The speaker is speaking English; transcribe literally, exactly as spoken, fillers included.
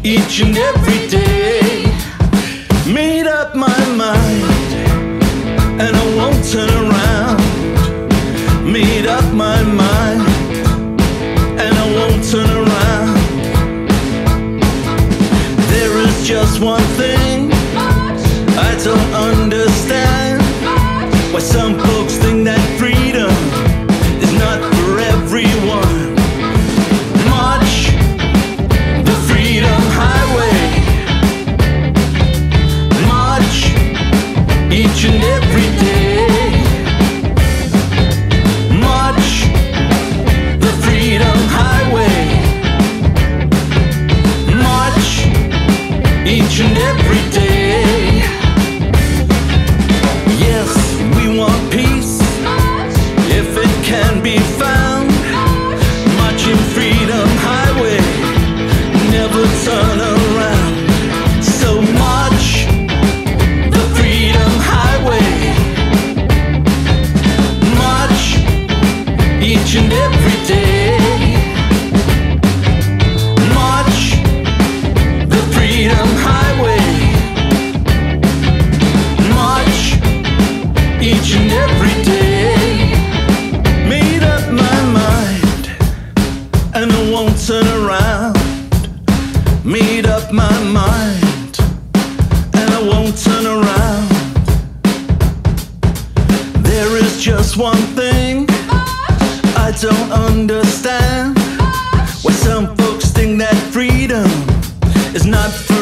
each and every day. Made up my mind, and I won't turn around. Made up my mind, and I won't turn around. There is just one thing I don't understand. Why some folks think that freedom is not for everyone. March the freedom highway. March each and every day. March the freedom highway. March each and every day. Yes, we want peace if it can be found. Marching freedom highway, never turn around. So march the freedom highway. March each and every day. March the freedom highway. March each and every day. Made up my mind, and I won't turn around. Made up my mind, and I won't turn around. There is just one thing I don't understand. Why some folks think that freedom is not for